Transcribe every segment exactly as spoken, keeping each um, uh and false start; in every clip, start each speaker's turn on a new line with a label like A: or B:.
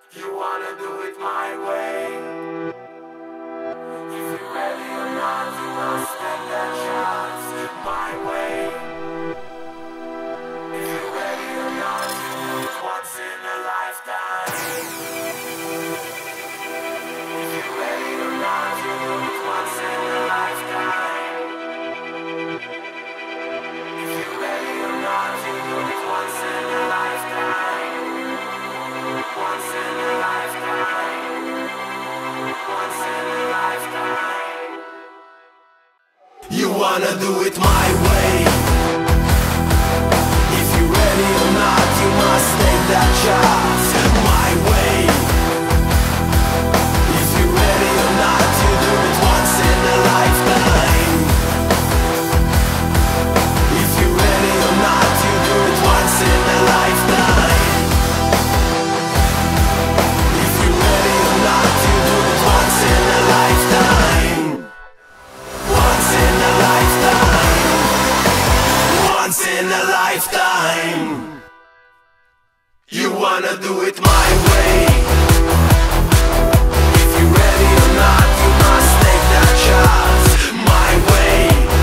A: You wanna do it my way. If you're ready or not, you must take that chance my way. If you're ready or not, you do it once in a lifetime. If you're ready or not, you do it once in a lifetime. If you're ready or not, you do it once in a lifetime. Once in a lifetime. Once in a lifetime. You wanna do it my way. If you're ready or not, you must take that chance my way. If you're ready or not, you do it once in a lifetime. If you're ready or not, you do it once in a lifetime. If you're ready or not, you do it once in a lifetime. Once in a lifetime. Once in a lifetime. You wanna do it my way. If you're ready or not, you must take that chance my way.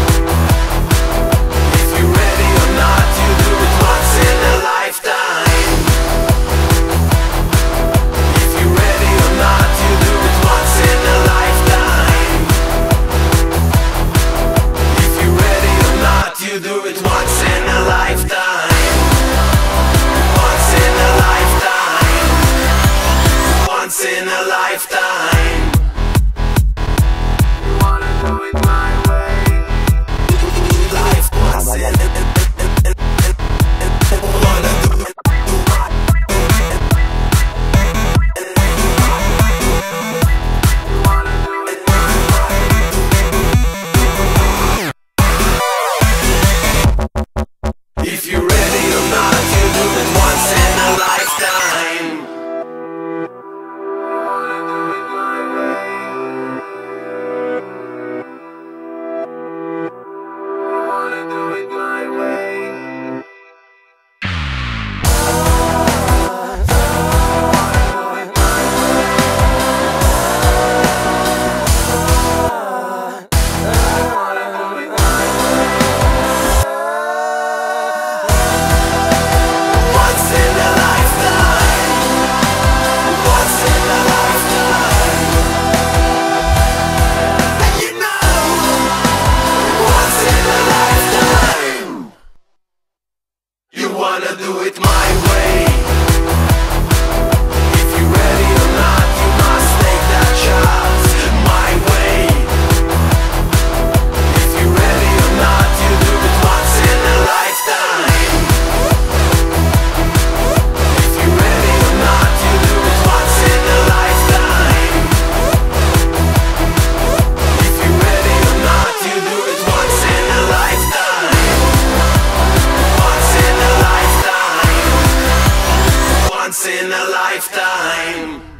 A: If you're ready or not, you do it once in a lifetime. If you're ready or not, you do it once in a lifetime. If you're ready or not, you do it once in a lifetime. Once in a lifetime. Once in a lifetime. You wanna do it my way. Life once in a wanna do it. You wanna do it my way. If you're ready or not, you do it once in a lifetime. You wanna do it my way. You wanna do it my way. Once in a lifetime. Once in a lifetime. And you know, once in a lifetime. You wanna do it my way. If you're ready or not, you must take that chance my way. If you're ready or not, you do it once in a lifetime. If you're ready or not, you do it once in a lifetime. If you're ready or not, you do it once in a lifetime. Once in a lifetime. Once in a lifetime.